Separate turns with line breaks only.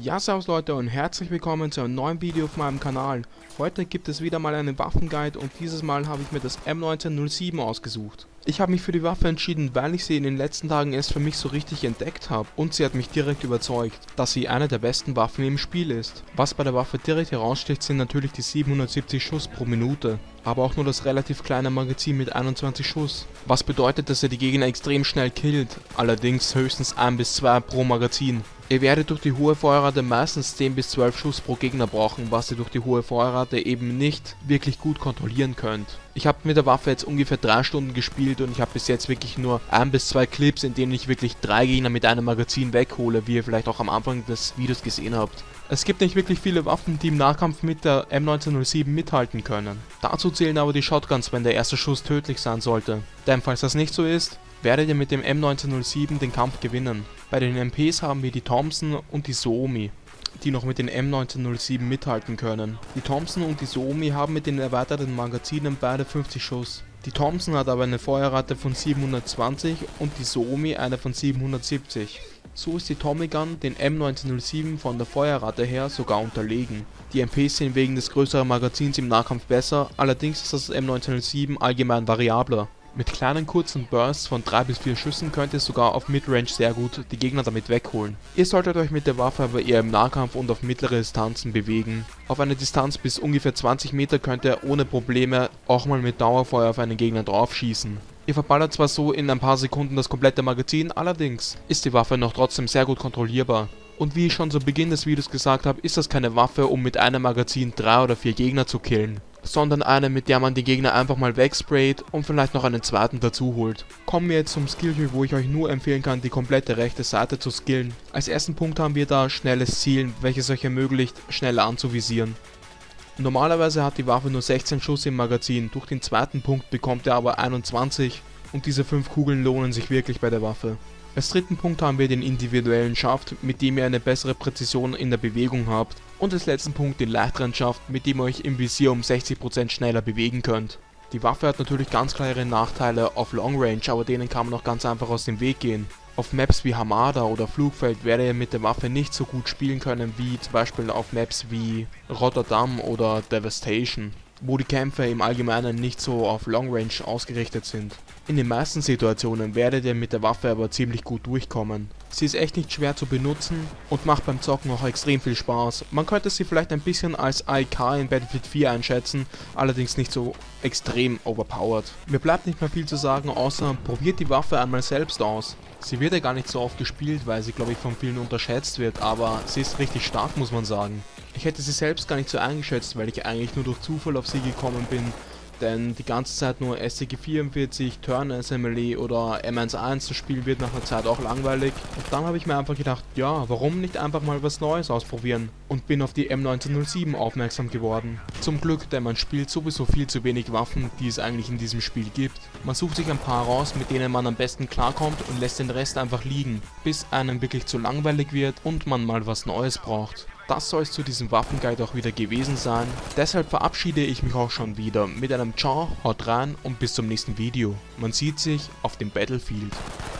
Ja, servus Leute und herzlich willkommen zu einem neuen Video auf meinem Kanal. Heute gibt es wieder mal einen Waffenguide und dieses Mal habe ich mir das M1907 ausgesucht. Ich habe mich für die Waffe entschieden, weil ich sie in den letzten Tagen erst für mich so richtig entdeckt habe und sie hat mich direkt überzeugt, dass sie eine der besten Waffen im Spiel ist. Was bei der Waffe direkt heraussticht, sind natürlich die 770 Schuss pro Minute, aber auch nur das relativ kleine Magazin mit 21 Schuss. Was bedeutet, dass er die Gegner extrem schnell killt, allerdings höchstens 1 bis 2 pro Magazin. Ihr werdet durch die hohe Feuerrate meistens 10 bis 12 Schuss pro Gegner brauchen, was ihr durch die hohe Feuerrate eben nicht wirklich gut kontrollieren könnt. Ich habe mit der Waffe jetzt ungefähr 3 Stunden gespielt und ich habe bis jetzt wirklich nur 1 bis 2 Clips, in denen ich wirklich 3 Gegner mit einem Magazin weghole, wie ihr vielleicht auch am Anfang des Videos gesehen habt. Es gibt nicht wirklich viele Waffen, die im Nahkampf mit der M1907 mithalten können. Dazu zählen aber die Shotguns, wenn der erste Schuss tödlich sein sollte. Denn falls das nicht so ist, werdet ihr mit dem M1907 den Kampf gewinnen. Bei den MPs haben wir die Thompson und die Suomi, die noch mit den M1907 mithalten können. Die Thompson und die Suomi haben mit den erweiterten Magazinen beide 50 Schuss. Die Thompson hat aber eine Feuerrate von 720 und die Suomi eine von 770. So ist die Tommy Gun den M1907 von der Feuerrate her sogar unterlegen. Die MPs sind wegen des größeren Magazins im Nahkampf besser, allerdings ist das M1907 allgemein variabler. Mit kleinen kurzen Bursts von 3 bis 4 Schüssen könnt ihr sogar auf Midrange sehr gut die Gegner damit wegholen. Ihr solltet euch mit der Waffe aber eher im Nahkampf und auf mittlere Distanzen bewegen. Auf eine Distanz bis ungefähr 20 Meter könnt ihr ohne Probleme auch mal mit Dauerfeuer auf einen Gegner drauf schießen. Ihr verballert zwar so in ein paar Sekunden das komplette Magazin, allerdings ist die Waffe noch trotzdem sehr gut kontrollierbar. Und wie ich schon zu Beginn des Videos gesagt habe, ist das keine Waffe, um mit einem Magazin 3 oder 4 Gegner zu killen, sondern eine, mit der man den Gegner einfach mal wegsprayt und vielleicht noch einen zweiten dazu holt. Kommen wir jetzt zum Skilltree, wo ich euch nur empfehlen kann, die komplette rechte Seite zu skillen. Als ersten Punkt haben wir da schnelles Zielen, welches euch ermöglicht, schnell anzuvisieren. Normalerweise hat die Waffe nur 16 Schuss im Magazin, durch den zweiten Punkt bekommt ihr aber 21 und diese 5 Kugeln lohnen sich wirklich bei der Waffe. Als dritten Punkt haben wir den individuellen Schaft, mit dem ihr eine bessere Präzision in der Bewegung habt. Und als letzten Punkt den leichteren Schaft, mit dem ihr euch im Visier um 60% schneller bewegen könnt. Die Waffe hat natürlich ganz klar ihre Nachteile auf Long Range, aber denen kann man auch ganz einfach aus dem Weg gehen. Auf Maps wie Hamada oder Flugfeld werdet ihr mit der Waffe nicht so gut spielen können wie zum Beispiel auf Maps wie Rotterdam oder Devastation, wo die Kämpfe im Allgemeinen nicht so auf Long Range ausgerichtet sind. In den meisten Situationen werdet ihr mit der Waffe aber ziemlich gut durchkommen. Sie ist echt nicht schwer zu benutzen und macht beim Zocken auch extrem viel Spaß. Man könnte sie vielleicht ein bisschen als IK in Battlefield 4 einschätzen, allerdings nicht so extrem overpowered. Mir bleibt nicht mehr viel zu sagen, außer probiert die Waffe einmal selbst aus. Sie wird ja gar nicht so oft gespielt, weil sie glaube ich von vielen unterschätzt wird, aber sie ist richtig stark, muss man sagen. Ich hätte sie selbst gar nicht so eingeschätzt, weil ich eigentlich nur durch Zufall auf sie gekommen bin, denn die ganze Zeit nur STG-44, Turn SMLE oder M11 zu spielen wird nach einer Zeit auch langweilig. Und dann habe ich mir einfach gedacht, ja, warum nicht einfach mal was Neues ausprobieren? Und bin auf die M1907 aufmerksam geworden. Zum Glück, denn man spielt sowieso viel zu wenig Waffen, die es eigentlich in diesem Spiel gibt. Man sucht sich ein paar raus, mit denen man am besten klarkommt und lässt den Rest einfach liegen, bis einem wirklich zu langweilig wird und man mal was Neues braucht. Das soll es zu diesem Waffenguide auch wieder gewesen sein. Deshalb verabschiede ich mich auch schon wieder mit einem Ciao, haut rein und bis zum nächsten Video. Man sieht sich auf dem Battlefield.